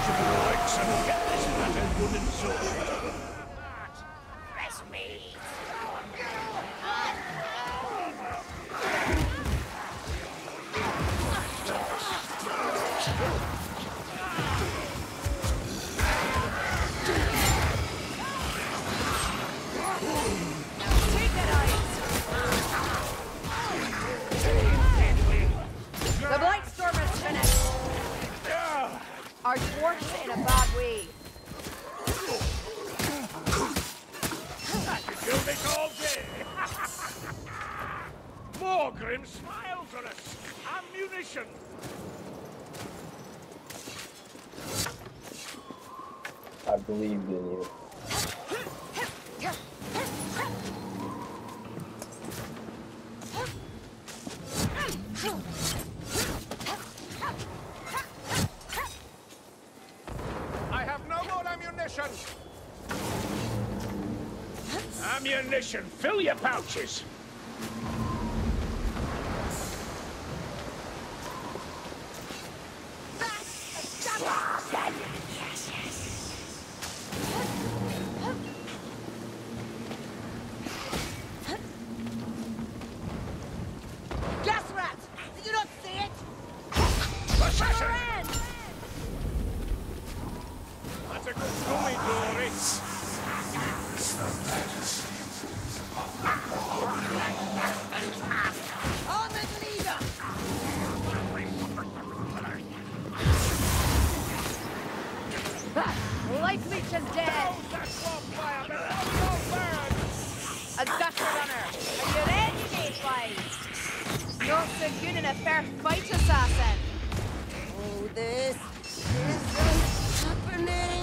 Like some get this battered wooden sword. Press me. Take that ice! The Blightstorm is finished! Our dwarf's in a bad way. I could do this all day. More grim smiles on us. Ammunition. I believed in you. I have no more ammunition. Ammunition, fill your pouches. Gas rat! Did you not see it? Assassin! Run! That's a good gummy, Dory. On the leader! Life leech is dead! That's one fire, but no burn! A gutter runner! Are you ready, Gatewise? Not so good in a fair fight, assassin! Oh, this isn't happening!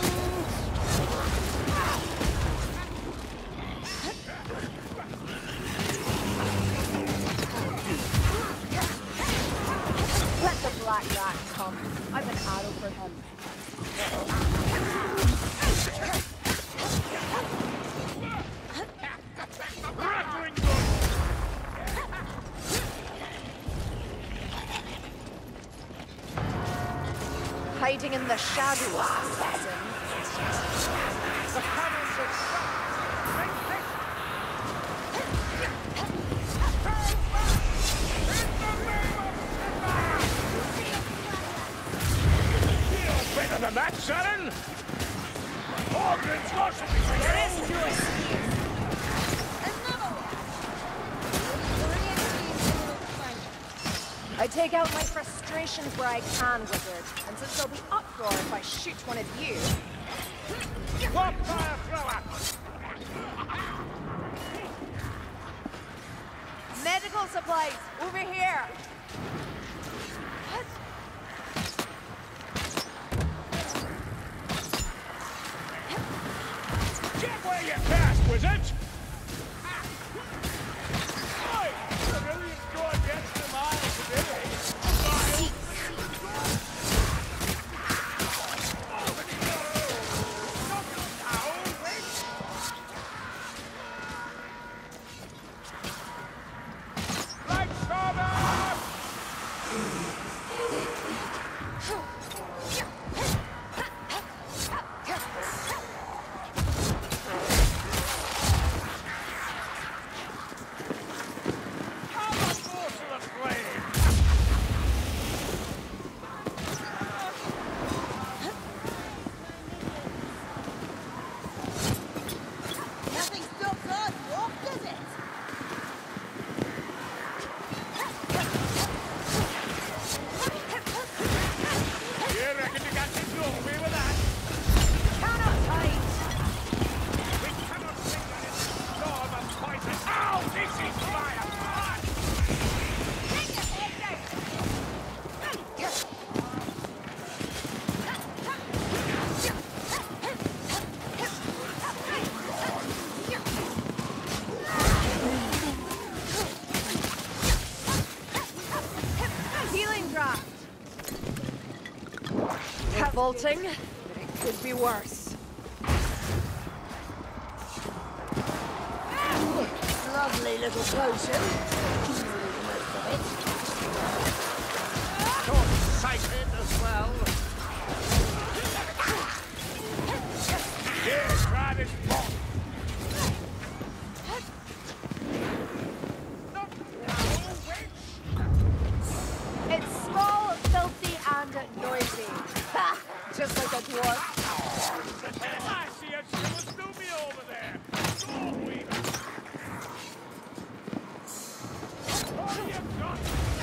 Let the black rat come. I've an arrow for him. Rattling gun! Hiding in the shadows, assassin. The cannons are shot! Better than that, Sharon! Morgan's lost me! I take out my frustrations where I can, wizard. And since there'll be uproar if I shoot one of you... What fire thrower? Medical supplies, over here! Get where you cast, wizard! Oi! The millions go against the miles today. Right, Stormer! How much more to the flame? Nothing stops us, walk, does it? You reckon you got to blow me with that? Cannot hide! We cannot think that it's a storm of poison. Ow! This is fire! Healing draft! Vaulting? It could be worse. Lovely little potion. Most of it. Short-sighted as well. just like a dwarf. I see a Shimmer over there. Stormweaver. Oh, you got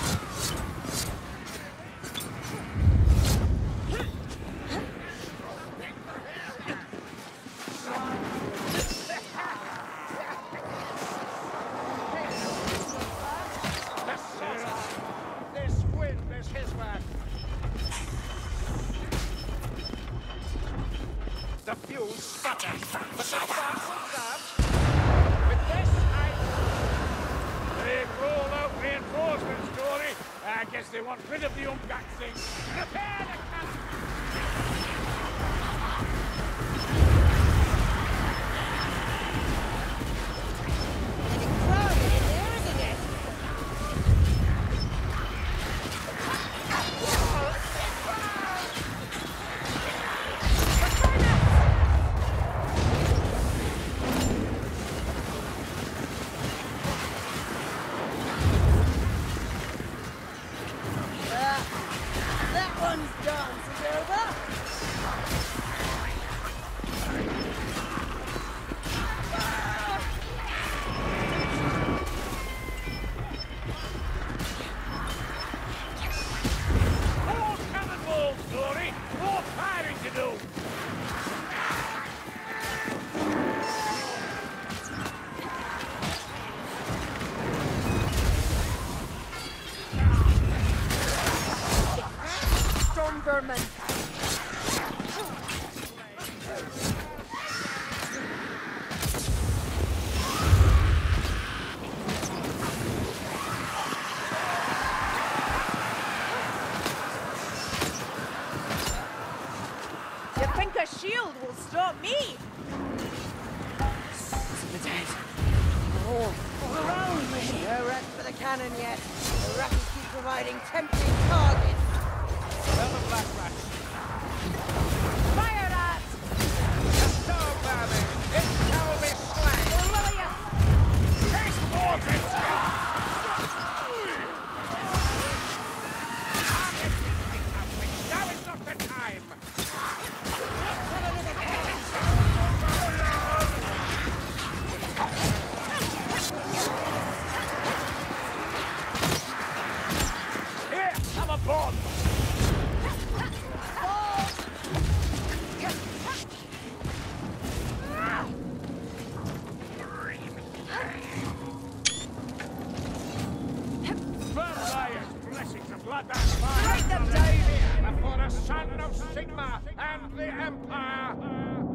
this wind is his man. The fuel sputters, but the spark will grab. With this, they've rolled out reinforcements, Dory. I guess they want rid of the Umgat thing. Prepare the cannon! Getting crowded in there, isn't it? That one's done, Silver. More cannonballs, Dory! More firing to do! Storm vermin. You think a shield will stop me? The dead. All around me. No rest for the cannon yet. The Rockies keep providing tempting targets. Tell the Black Rat. Fire that! The storm vermin! It shall be slain! Lilius! Chase Morgan! Now is not the time! Here, come aboard! Vermilion, blessings of blood and fire! Strike them down! Before the son of Sigma and the Empire!